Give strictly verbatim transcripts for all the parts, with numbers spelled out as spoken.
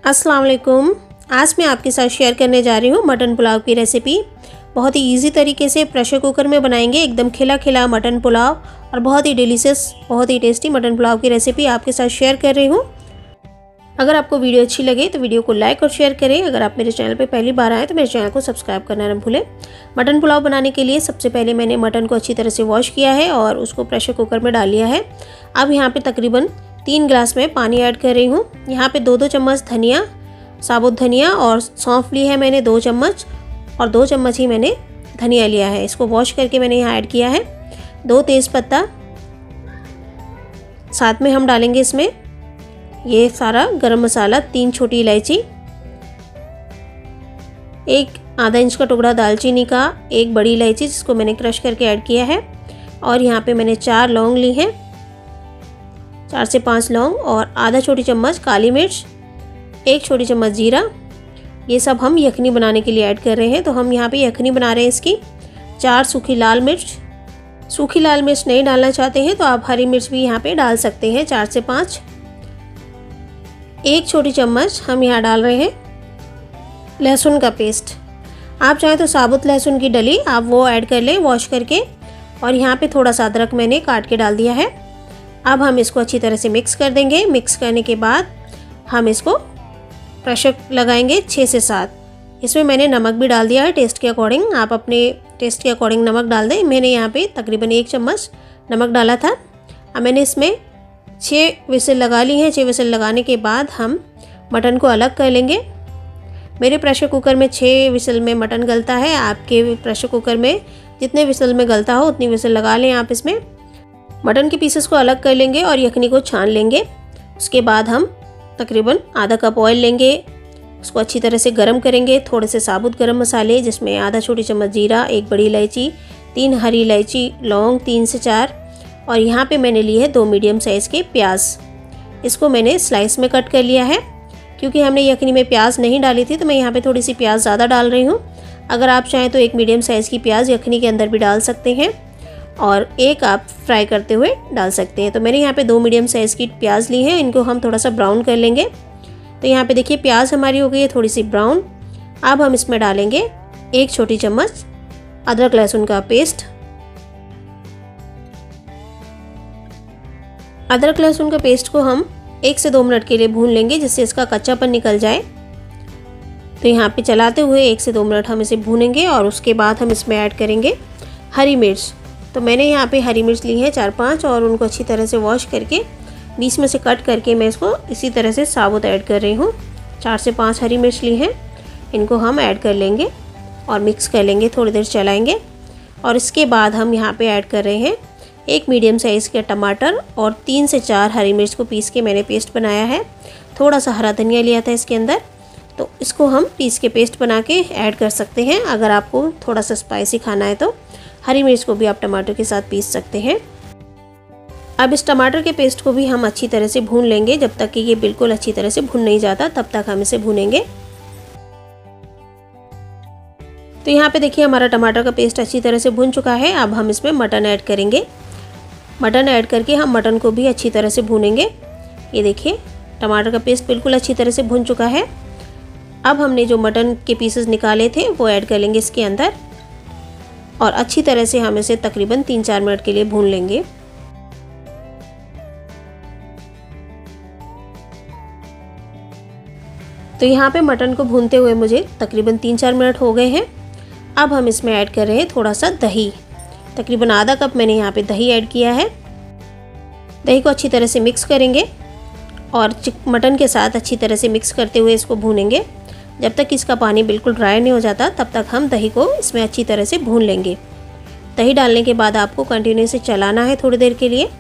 अस्सलाम वालेकुम। आज मैं आपके साथ शेयर करने जा रही हूँ मटन पुलाव की रेसिपी। बहुत ही इजी तरीके से प्रेशर कुकर में बनाएंगे एकदम खिला खिला मटन पुलाव और बहुत ही डिलीशियस, बहुत ही टेस्टी मटन पुलाव की रेसिपी आपके साथ शेयर कर रही हूँ। अगर आपको वीडियो अच्छी लगे तो वीडियो को लाइक और शेयर करें। अगर आप मेरे चैनल पर पहली बार आएँ तो मेरे चैनल को सब्सक्राइब करना न भूलें। मटन पुलाव बनाने के लिए सबसे पहले मैंने मटन को अच्छी तरह से वॉश किया है और उसको प्रेशर कुकर में डाल लिया है। अब यहाँ पर तकरीबन तीन गिलास में पानी ऐड कर रही हूँ। यहाँ पे दो दो चम्मच धनिया, साबुत धनिया और सौंफ ली है मैंने दो चम्मच, और दो चम्मच ही मैंने धनिया लिया है। इसको वॉश करके मैंने यहाँ ऐड किया है। दो तेज़ पत्ता, साथ में हम डालेंगे इसमें ये सारा गरम मसाला, तीन छोटी इलायची, एक आधा इंच का टुकड़ा दालचीनी का, एक बड़ी इलायची जिसको मैंने क्रश करके ऐड किया है, और यहाँ पे मैंने चार लौंग ली हैं, चार से पाँच लौंग, और आधा छोटी चम्मच काली मिर्च, एक छोटी चम्मच जीरा। ये सब हम यखनी बनाने के लिए ऐड कर रहे हैं। तो हम यहाँ पे यखनी बना रहे हैं इसकी। चार सूखी लाल मिर्च, सूखी लाल मिर्च नहीं डालना चाहते हैं तो आप हरी मिर्च भी यहाँ पे डाल सकते हैं, चार से पाँच। एक छोटी चम्मच हम यहाँ डाल रहे हैं लहसुन का पेस्ट। आप चाहें तो साबुत लहसुन की डली आप वो ऐड कर लें वॉश करके। और यहाँ पे थोड़ा सा अदरक मैंने काट के डाल दिया है। अब हम इसको अच्छी तरह से मिक्स कर देंगे। मिक्स करने के बाद हम इसको प्रेशर लगाएंगे छः से सात। इसमें मैंने नमक भी डाल दिया है टेस्ट के अकॉर्डिंग। आप अपने टेस्ट के अकॉर्डिंग नमक डाल दें। मैंने यहाँ पे तकरीबन एक चम्मच नमक डाला था। अब मैंने इसमें छः विसल लगा ली हैं। छः विसल लगाने के बाद हम मटन को अलग कर लेंगे। मेरे प्रेशर कुकर में छः विसल में मटन गलता है। आपके प्रेशर कुकर में जितने विसल में गलता हो उतनी विसल लगा लें आप। इसमें मटन के पीसेस को अलग कर लेंगे और यखनी को छान लेंगे। उसके बाद हम तकरीबन आधा कप ऑयल लेंगे, उसको अच्छी तरह से गरम करेंगे। थोड़े से साबुत गरम मसाले जिसमें आधा छोटी चम्मच जीरा, एक बड़ी इलायची, तीन हरी इलायची, लौंग तीन से चार, और यहाँ पे मैंने लिए है दो मीडियम साइज़ के प्याज। इसको मैंने स्लाइस में कट कर लिया है। क्योंकि हमने यखनी में प्याज नहीं डाली थी तो मैं यहाँ पे थोड़ी सी प्याज ज़्यादा डाल रही हूँ। अगर आप चाहें तो एक मीडियम साइज़ की प्याज यखनी के अंदर भी डाल सकते हैं और एक आप फ्राई करते हुए डाल सकते हैं। तो मैंने यहाँ पे दो मीडियम साइज़ की प्याज ली है। इनको हम थोड़ा सा ब्राउन कर लेंगे। तो यहाँ पे देखिए प्याज हमारी हो गई है थोड़ी सी ब्राउन। अब हम इसमें डालेंगे एक छोटी चम्मच अदरक लहसुन का पेस्ट। अदरक लहसुन का पेस्ट को हम एक से दो मिनट के लिए भून लेंगे जिससे इसका कच्चापन निकल जाए। तो यहाँ पे चलाते हुए एक से दो मिनट हम इसे भूनेंगे और उसके बाद हम इसमें ऐड करेंगे हरी मिर्च। तो मैंने यहाँ पे हरी मिर्च ली है चार पांच, और उनको अच्छी तरह से वॉश करके बीच में से कट करके मैं इसको इसी तरह से साबुत ऐड कर रही हूँ। चार से पाँच हरी मिर्च ली हैं, इनको हम ऐड कर लेंगे और मिक्स कर लेंगे, थोड़ी देर चलाएंगे। और इसके बाद हम यहाँ पे ऐड कर रहे हैं एक मीडियम साइज़ का टमाटर और तीन से चार हरी मिर्च को पीस के मैंने पेस्ट बनाया है। थोड़ा सा हरा धनिया लिया था इसके अंदर, तो इसको हम पीस के पेस्ट बना के ऐड कर सकते हैं। अगर आपको थोड़ा सा स्पाइसी खाना है तो हरी मिर्च को भी आप टमाटर के साथ पीस सकते हैं। अब इस टमाटर के पेस्ट को भी हम अच्छी तरह से भून लेंगे। जब तक कि ये बिल्कुल अच्छी तरह से भून नहीं जाता तब तक हम इसे भूनेंगे। तो यहाँ पे देखिए हमारा टमाटर का पेस्ट अच्छी तरह से भून चुका है। अब हम इसमें मटन ऐड करेंगे। मटन ऐड करके हम मटन को भी अच्छी तरह से भूनेंगे। ये देखिए टमाटर का पेस्ट बिल्कुल अच्छी तरह से भून चुका है। अब हमने जो मटन के पीसेस निकाले थे वो ऐड कर लेंगे इसके अंदर और अच्छी तरह से हम इसे तकरीबन तीन चार मिनट के लिए भून लेंगे। तो यहाँ पे मटन को भूनते हुए मुझे तकरीबन तीन चार मिनट हो गए हैं। अब हम इसमें ऐड कर रहे हैं थोड़ा सा दही। तकरीबन आधा कप मैंने यहाँ पे दही ऐड किया है। दही को अच्छी तरह से मिक्स करेंगे और मटन के साथ अच्छी तरह से मिक्स करते हुए इसको भूनेंगे। जब तक इसका पानी बिल्कुल ड्राई नहीं हो जाता तब तक हम दही को इसमें अच्छी तरह से भून लेंगे। दही डालने के बाद आपको कंटिन्यू से चलाना है थोड़ी देर के लिए।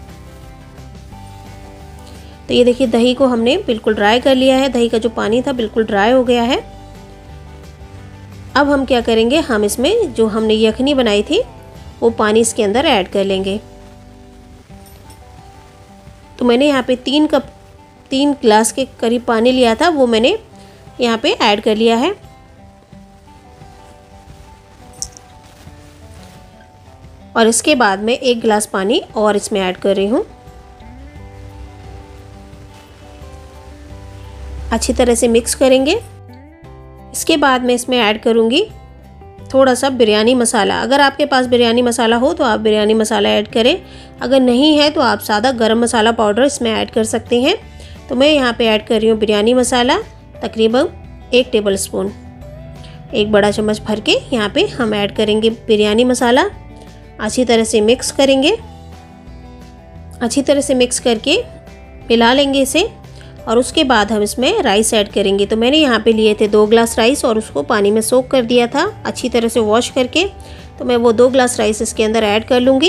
तो ये देखिए दही को हमने बिल्कुल ड्राई कर लिया है। दही का जो पानी था बिल्कुल ड्राई हो गया है। अब हम क्या करेंगे, हम इसमें जो हमने यखनी बनाई थी वो पानी इसके अंदर ऐड कर लेंगे। तो मैंने यहाँ पे तीन कप तीन गिलास के करीब पानी लिया था, वो मैंने यहाँ पे ऐड कर लिया है। और इसके बाद मैं एक गिलास पानी और इसमें ऐड कर रही हूँ। अच्छी तरह से मिक्स करेंगे। इसके बाद मैं इसमें ऐड करूँगी थोड़ा सा बिरयानी मसाला। अगर आपके पास बिरयानी मसाला हो तो आप बिरयानी मसाला ऐड करें, अगर नहीं है तो आप सादा गरम मसाला पाउडर इसमें ऐड कर सकते हैं। तो मैं यहाँ पे ऐड कर रही हूँ बिरयानी मसाला, तकरीबन एक टेबल स्पून, एक बड़ा चम्मच भर के यहाँ पे हम ऐड करेंगे बिरयानी मसाला। अच्छी तरह से मिक्स करेंगे, अच्छी तरह से मिक्स करके मिला लेंगे इसे। और उसके बाद हम इसमें राइस ऐड करेंगे। तो मैंने यहाँ पे लिए थे दो ग्लास राइस और उसको पानी में सोक कर दिया था अच्छी तरह से वॉश करके। तो मैं वो दो ग्लास राइस इसके अंदर ऐड कर लूँगी।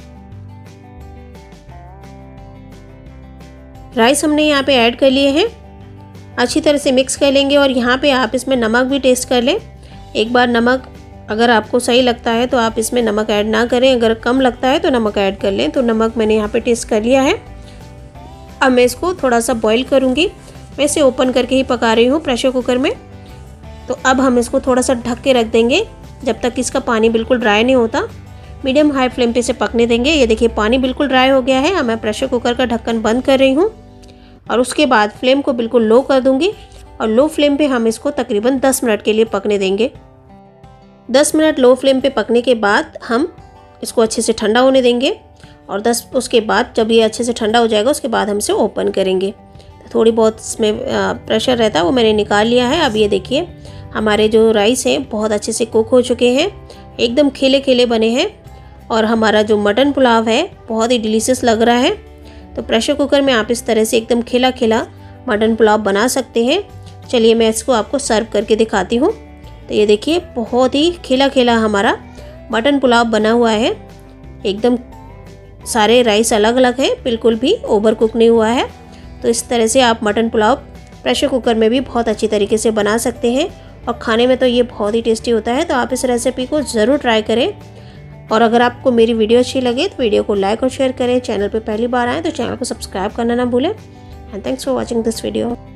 राइस हमने यहाँ पे ऐड कर लिए हैं, अच्छी तरह से मिक्स कर लेंगे। और यहाँ पे आप इसमें नमक भी टेस्ट कर लें एक बार। नमक अगर आपको सही लगता है तो आप इसमें नमक ऐड ना करें, अगर कम लगता है तो नमक ऐड कर लें। तो नमक मैंने यहाँ पे टेस्ट कर लिया है। अब मैं इसको थोड़ा सा बॉईल करूँगी। मैं इसे ओपन करके ही पका रही हूँ प्रेशर कुकर में। तो अब हम इसको थोड़ा सा ढक के रख देंगे जब तक इसका पानी बिल्कुल ड्राई नहीं होता। मीडियम हाई फ्लेम पे इसे पकने देंगे। ये देखिए पानी बिल्कुल ड्राई हो गया है। अब मैं प्रेशर कुकर का ढक्कन बंद कर रही हूँ और उसके बाद फ्लेम को बिल्कुल लो कर दूँगी। और लो फ्लेम पे हम इसको तकरीबन दस मिनट के लिए पकने देंगे। दस मिनट लो फ्लेम पे पकने के बाद हम इसको अच्छे से ठंडा होने देंगे। और दस उसके बाद जब ये अच्छे से ठंडा हो जाएगा उसके बाद हम इसे ओपन करेंगे। तो थोड़ी बहुत इसमें प्रेशर रहता है वो मैंने निकाल लिया है। अब ये देखिए हमारे जो राइस हैं बहुत अच्छे से कुक हो चुके हैं, एकदम खिले खिले बने हैं। और हमारा जो मटन पुलाव है बहुत ही डिलीशियस लग रहा है। तो प्रेशर कुकर में आप इस तरह से एकदम खिला खिला मटन पुलाव बना सकते हैं। चलिए मैं इसको आपको सर्व करके दिखाती हूँ। तो ये देखिए बहुत ही खिला खिला हमारा मटन पुलाव बना हुआ है। एकदम सारे राइस अलग अलग है, बिल्कुल भी ओवर कुक नहीं हुआ है। तो इस तरह से आप मटन पुलाव प्रेशर कुकर में भी बहुत अच्छी तरीके से बना सकते हैं और खाने में तो ये बहुत ही टेस्टी होता है। तो आप इस रेसिपी को ज़रूर ट्राई करें। और अगर आपको मेरी वीडियो अच्छी लगे तो वीडियो को लाइक और शेयर करें। चैनल पर पहली बार आएँ तो चैनल को सब्सक्राइब करना ना भूलें। And thanks for watching this video.